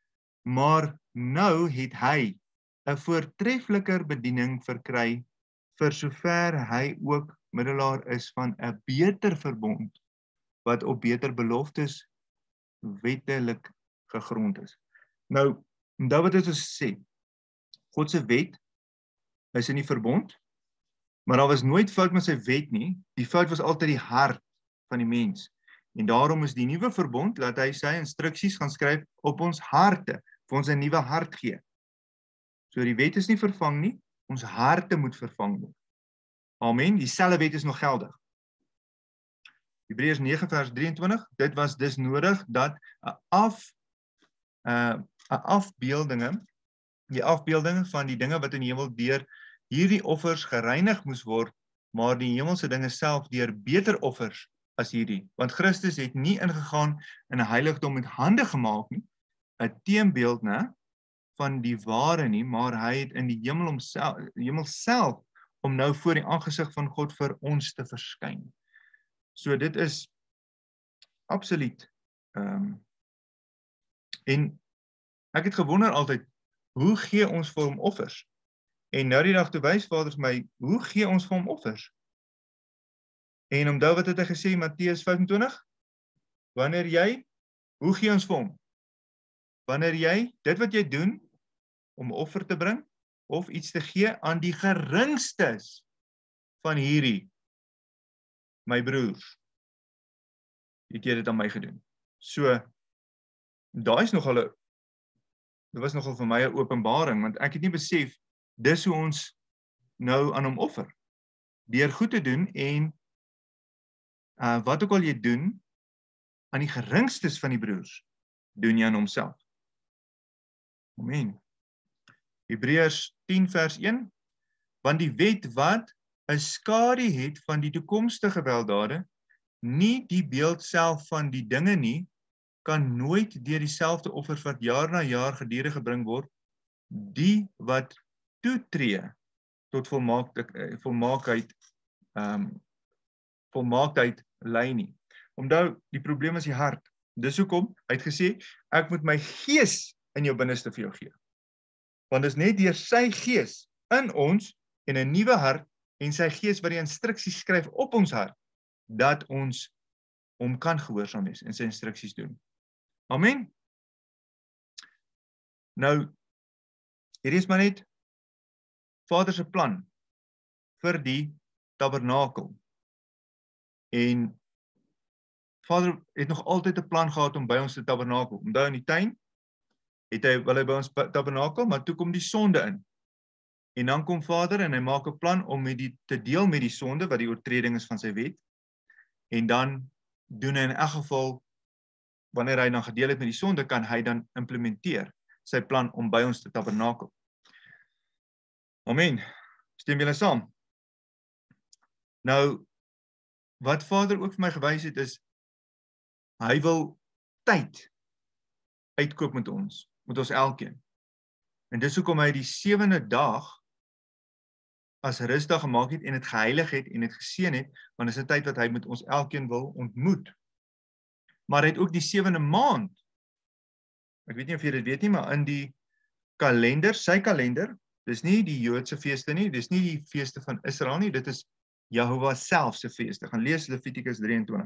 Maar nou het hy 'n voortreffeliker bediening verkry, vir sover hy ook middelaar is van 'n beter verbond, wat op beter beloftes wettelik gegrond is. Nou, onthou wat dit ons sê, God se wet is in die verbond, maar daar was nooit fout met sy wet nie, die fout was altyd die hart van die mens. En daarom is die nuwe verbond, laat hy sy instruksies gaan skryf op ons harte, vir ons 'n nuwe hart gee. So die wet is nie vervang nie, ons harte moet vervang word. Amen, dieselfde wet is nog geldig. Hebreërs nege vers drieëntwintig, dit was dus nodig dat 'n af, 'n afbeeldinge, die afbeeldinge van die dinge wat in die hemel deur hierdie offers gereinig moes word, maar die hemelse dinge self deur beter offers as hierdie. Want Christus het nie ingegaan in 'n heiligdom met hande gemaak nie, 'n teenbeeld, né, van die ware nie, maar hy het in die hemel homself, hemel self om nou voor die aangesig van God vir ons te verskyn. So dit is absoluut. Um, en ek het gewonder altyd, hoe gee ons vir hom offers? En nou die dag toe wys Vader my, hoe gee ons vir hom offers? En onthou wat het hy gesê, Matteus vyf en twintig? Wanneer jy, hoe gee ons vir hom? Wanneer jy, dit wat jy doen, om offer te bring, of iets te gee aan die geringstes van hierdie, my broers, het jy dit aan my gedoen. So, daar is nogal 'n, dit was nogal vir my 'n openbaring, want ek het nie besef, dis hoe ons nou aan hom offer, deur goed te doen, en uh, wat ook al jy doen, aan die geringstes van die broers, doen jy aan homself. Amen. Hebreërs tien vers een, want die wet wat 'n skadu het van die toekomstige weldade, nie die beeld self van die dinge nie, kan nooit deur dieselfde offers wat jaar na jaar gedurig gebring word, die wat toetree tot volmaakte, volmaaktheid, um, volmaaktheid lei nie. Onthou, die probleem is die hart. Dis hoekom hy het gesê, ek moet my gees in jou binneste vir jou gee. Want dis net deur sy gees in ons en 'n nuwe hart en sy gees wat die instruksies skryf op ons hart, dat ons hom kan gehoorsaam wees en sy instruksies doen. Amen. Nou, hier is maar net Vader se plan vir die tabernakel. En Vader het nog altyd 'n plan gehad om by ons te tabernakel. Onthou in die tuin, het hy, wil hy by ons tabernakel, maar toe kom die sonde in. En dan kom Vader en hy maak 'n plan om met die, te deel met die sonde, wat die oortreding is van sy wet. En dan doen hy in elk geval, wanneer hy dan gedeel het met die sonde, kan hy dan implementeer sy plan om by ons te tabernakel. Amen. Stem julle saam? Nou, wat Vader ook vir my gewys het is, hy wil tyd uitkoop met ons, met ons elkeen. En dis hoekom hy die sewende dag as rusdag gemaak het en het geheilig het en het geseën het, want dis 'n tyd wat hy met ons elkeen wil ontmoet. Maar hy het ook die sewende maand, ek weet nie of jy dit weet nie, maar in die kalender, sy kalender, dis nie die Joodse feeste nie, dis nie die feeste van Israel nie, dit is Jehovah self se feeste. Gaan lees Levitikus drieëntwintig.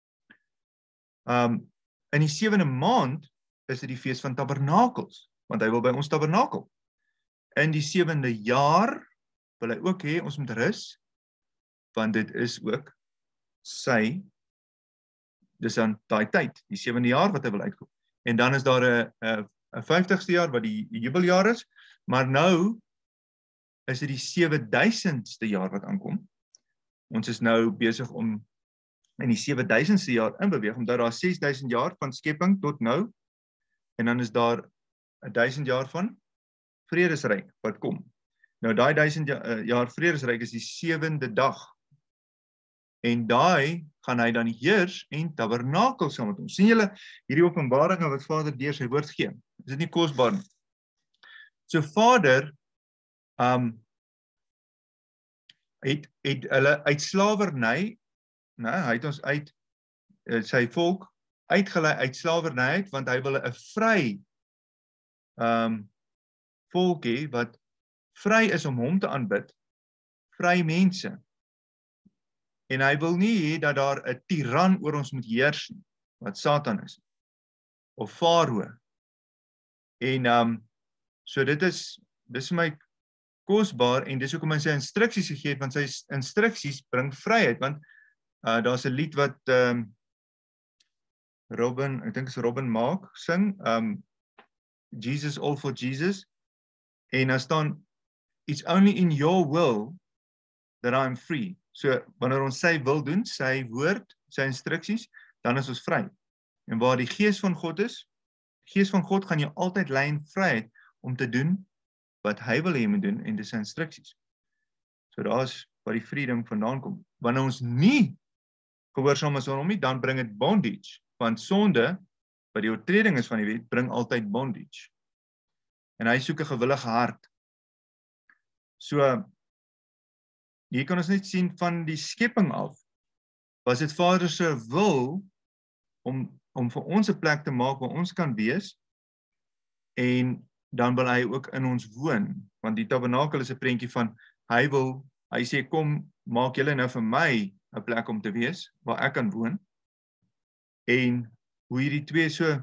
Um, in die sewende maand is dit die fees van tabernakels, want hy wil by ons tabernakel. In die sewende jaar wil hy ook hê ons moet rus, want dit is ook sy, dis dan daai tyd, die sewende jaar wat hy wil uitkoop. En dan is daar 'n 'n 'n vyftigste jaar wat die jubeljaar is, maar nou is dit die sewe duisendste jaar wat aankom. Ons is nou besig om in die sewe duisendste jaar inbeweeg, omdat daar ses duisend jaar van skepping tot nou, en dan is daar 'n duisend jaar van vredesryk wat kom. Nou daai duisend jaar vredesryk is die sewende dag. En daai gaan hy dan heers en tabernakel saam met ons. Sien julle hierdie openbaringe wat Vader deur sy woord gee? Is dit nie kosbaar nie? So Vader um, het, het hulle uit slawerny, nee, hy het ons uit sy volk uitgelei uit slawerny uit, want hy wil 'n vry um, volk hê wat vry is om hom te aanbid, vry mense. En hy wil nie hê dat daar 'n tiran oor ons moet heers nie, wat Satan is, of Farao. En um, so dit is, dis vir my kosbaar, en dis hoekom hy sy instruksies gegee het, want sy instruksies bring vryheid, want uh, daar's 'n lied wat um, Robin, ek dink is Robin Maak sing, um, Jesus all for Jesus. En dan staan, it's only in your will that I'm free. So, wanneer ons sy wil doen, sy woord, sy instruksies, dan is ons vry. En waar die gees van God is, die gees van God gaan jou altyd lei in vryheid om te doen wat hy wil hê jy moet doen en dis sy instruksies. So daar is waar die freedom vandaan kom. Wanneer ons nie gehoorsaam is aan hom nie, dan bring dit bondage. Want sonde, wat die oortreding is van die wet, bring altyd bondage. En hy soek 'n gewillige hart. So, hier kan ons net sien van die skepping af, was dit Vader se wil om, om vir ons 'n plek te maak waar ons kan wees, en dan wil hy ook in ons woon. Want die tabernakel is 'n prentjie van, hy wil, hy sê, kom, maak julle nou vir my 'n plek om te wees, waar ek kan woon, en hoe hierdie twee so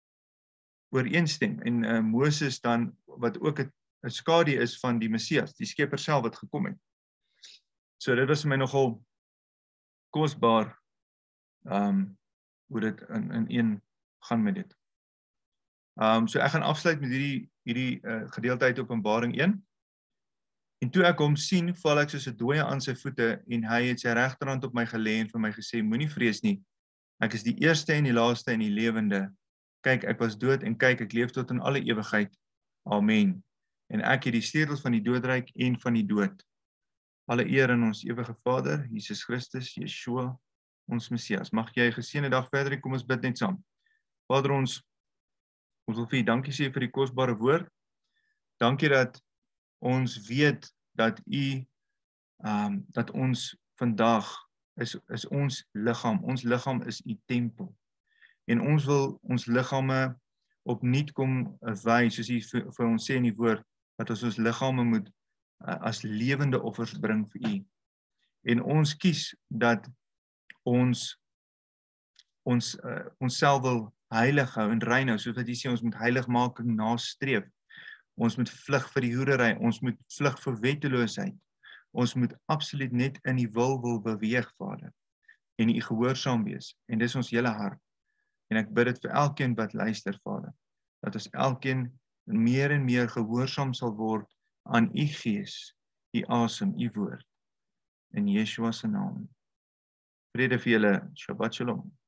ooreenstem, en uh, Moses dan, wat ook 'n skadu is van die Messias, die skepper self wat gekom het. So dit was vir my nogal kosbaar, um, hoe dit in, in een gaan met dit. Um, so ek gaan afsluit met hierdie, hierdie uh, gedeelte uit Openbaring een. En toe ek hom sien, val ek soos 'n dooie aan sy voete, en hy het sy regterhand op my gelê en vir my gesê, moenie vrees nie, ek is die eerste en die laaste en die lewende. Kyk, ek was dood en kyk, ek leef tot in alle ewigheid. Amen. En ek het die sleutels van die doodryk en van die dood. Alle eer aan ons ewige Vader, Jesus Christus, Yeshua, ons Messias. Mag jy 'n geseënde dag verder hê, kom ons bid net saam. Vader, ons, ons wil vir U dankie sê vir die kosbare woord. Dankie dat ons weet dat U, um, dat ons vandag is, is ons liggaam, ons liggaam is U tempel. En ons wil ons liggame opnuut kom wy, soos U vir, vir ons sê in die woord, dat ons ons liggame moet uh, as lewende offers bring vir U. En ons kies dat ons ons uh, onsself wil heilig hou en rein hou, soos wat U sê ons moet heiligmaking nastreef. Ons moet vlug vir die hoerery, ons moet vlug vir wetteloosheid. Ons moet absoluut net in die wil wil beweeg, Vader, en U gehoorsaam wees. En dis ons hele hart. En ek bid dit vir elkeen wat luister, Vader, dat ons elkeen meer en meer gehoorsaam sal word aan U Gees, U asem, U woord. In Yeshua se naam. Vrede vir julle. Shabbat Shalom.